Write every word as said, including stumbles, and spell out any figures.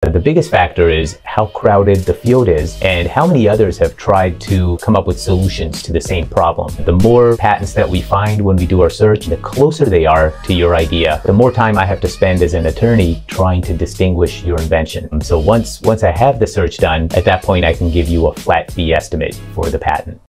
the biggest factor is how crowded the field is and how many others have tried to come up with solutions to the same problem. The more patents that we find when we do our search, the closer they are to your idea, the more time I have to spend as an attorney trying to distinguish your invention. So once, once I have the search done, at that point I can give you a flat fee estimate for the patent.